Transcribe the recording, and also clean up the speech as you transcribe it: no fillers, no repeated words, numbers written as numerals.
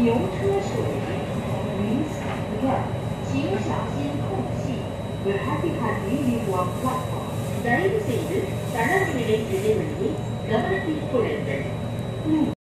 牛车水，Please beware，请小心空隙。The happy had really one platform. ದಯವಿಟ್ಟು ಸ್ಥಳಗಳಿಗೆ ಗಮನ ಕೊಡುತ್ತದೆ